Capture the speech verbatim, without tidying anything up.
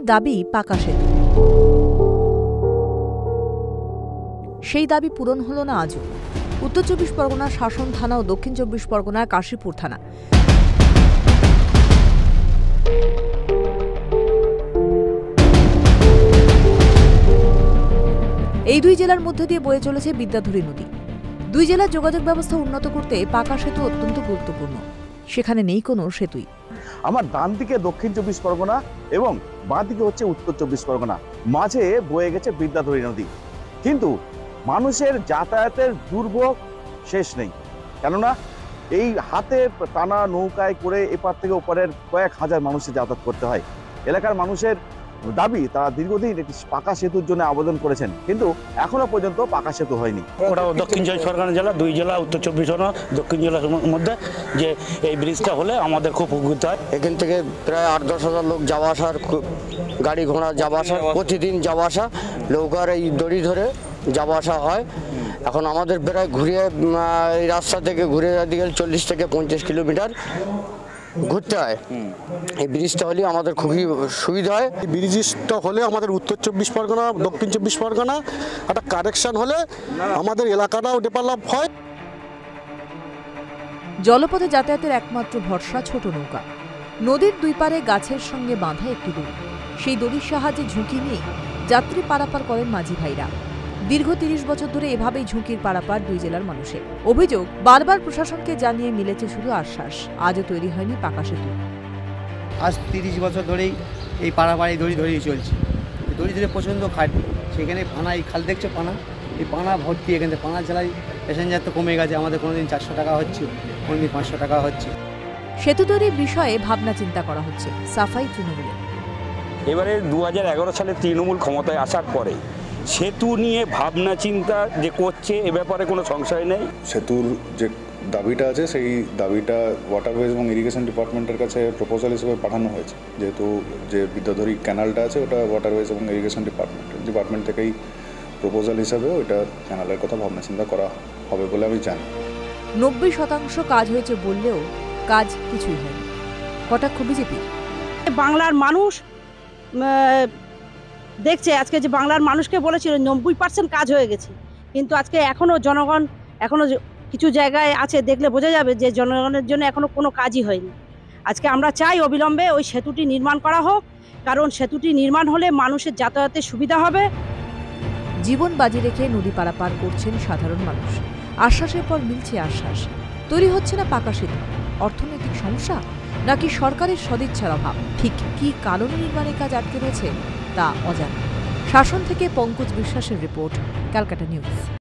প্রশাসনের দাবি পাকা সেতু। সেই দাবি পূরণ হল না আজও। উত্তর চব্বিশ পরগনার শাসন থানা ও দক্ষিণ চব্বিশ পরগনার কাশীপুর থানা এই দুই জেলার মধ্যে দিয়ে বয়ে চলেছে বিদ্যাধরী নদী। দুই জেলার যোগাযোগ ব্যবস্থা উন্নত করতে পাকা সেতু অত্যন্ত গুরুত্বপূর্ণ। সেখানে নেই কোনো সেতুই। আমার ডান দিকে দক্ষিণ চব্বিশ পরগনা এবং বাঁ দিকে হচ্ছে উত্তর চব্বিশ পরগনা, মাঝে বয়ে গেছে বিদ্যাধরী নদী। কিন্তু মানুষের যাতায়াতের দুর্ভোগ শেষ নেই, কেননা এই হাতে টানা নৌকায় করে এপার থেকে ওপারের কয়েক হাজার মানুষের যাতায়াত করতে হয়। এলাকার মানুষের দাবি, তারা দীর্ঘদিন একটি পাকা সেতুর জন্য আবেদন করেছেন, কিন্তু এখনো পর্যন্ত পাকা সেতু হয়নি। ওটা দক্ষিণ চব্বিশ পরগনা জেলা, দুই জেলা উত্তর চব্বিশ পরগনা দক্ষিণ জেলার মধ্যে যে এই ব্রিজটা হলে আমাদের খুব উপকৃত হয়। এখান থেকে প্রায় আট দশ হাজার লোক যাওয়া আসার, গাড়ি ঘোড়া যাওয়া আসা, প্রতিদিন যাওয়া আসা, নৌকার এই দড়ি ধরে যাওয়া আসা হয়। এখন আমাদের প্রায় ঘুরে এই রাস্তা থেকে ঘুরে যেতে গেলে চল্লিশ থেকে পঞ্চাশ কিলোমিটার ঘুরতে হয়। এই ব্রিজটা হলে আমাদের খুবই সুবিধা হয়। এই ব্রিজটা হলে আমাদের উত্তর চব্বিশ পরগনা দক্ষিণ চব্বিশ পরগনা একটা কানেকশন হলে আমাদের এলাকাটাও ডেভেলপ হয়। জলপথে যাতায়াতের একমাত্র ভরসা ছোট নৌকা। নদীর দুই পারে গাছের সঙ্গে বাঁধা একটি দড়ি। সেই দড়ির সাহায্যে ঝুঁকি নিয়ে যাত্রী পারাপার করেন মাঝি ভাইরা। দীর্ঘ তিরিশ বছর ধরে এভাবেই ঝুঁকির পারাপার দুই জেলার মানুষের। অভিযোগ, বারবার প্রশাসনকে জানিয়ে মিলেছে শুধু আশ্বাস, আজও তৈরি হয়নি পাকা সেতু। আজ তিরিশ বছর ধরেই এই পারাপাড়ি দড়ি ধরেই চলছে। দড়ি ধরে প্রচণ্ড খাটবে। সেখানে পানা, এই খাল দেখছো পানা, এই পানা ভর্তি। এখানে পানা জেলায় প্যাসেঞ্জার তো কমে গেছে। আমাদের কোনোদিন চারশো টাকা হচ্ছে, কোনোদিন পাঁচশো টাকা হচ্ছে। সেতু তৈরির বিষয়ে ভাবনা চিন্তা করা হচ্ছে, সাফাই তৃণমূলে। এবারে দু হাজার এগারো সালে তৃণমূল ক্ষমতায় আসার পরে সেতু নিয়ে ভাবনা চিন্তা যে করছে, এ ব্যাপারে কোনো সংশয় নেই। সেতুর যে দাবিটা আছে সেই দাবিটা ওয়াটারওয়েজ এবং ইরিগেশন ডিপার্টমেন্টের কাছে প্রপোজাল হিসেবে পাঠানো হয়েছে। যেহেতু যে বিদ্যাধরী ক্যানালটা আছে ওটা ওয়াটারওয়েজ এবং ইরিগেশন ডিপার্টমেন্ট ডিপার্টমেন্ট থেকেই প্রপোজাল হিসাবে ওইটা ক্যানালের কথা ভাবনা চিন্তা করা হবে বলে আমি জানি। নব্বই শতাংশ কাজ হয়েছে বললেও কাজ কিছুই হয়নি, কটাক্ষ বিজেপি। বাংলার মানুষ দেখছে আজকে যে বাংলার মানুষকে বলেছিল নব্বই পার্সেন্ট কাজ হয়ে গেছে, কিন্তু আজকে এখনও জনগণ এখনও কিছু জায়গায় আছে, দেখলে বোঝা যাবে যে জনগণের জন্য এখনও কোনো কাজই হয়নি। আজকে আমরা চাই অবিলম্বে ওই সেতুটি নির্মাণ করা হোক, কারণ সেতুটি নির্মাণ হলে মানুষের যাতায়াতের সুবিধা হবে। জীবন বাজি রেখে নদী পারাপার করছেন সাধারণ মানুষ। আশ্বাসের পর মিলছে আশ্বাস। তৈরি হচ্ছে না পাকা সেতু। অর্থনৈতিক সমস্যা নাকি সরকারের সদিচ্ছার অভাব? ঠিক কী কারণে নির্মাণের কাজ আটকে রয়েছে তা অজানা। শাসন থেকে পঙ্কজ বিশ্বাসের রিপোর্ট, ক্যালকাটা নিউজ।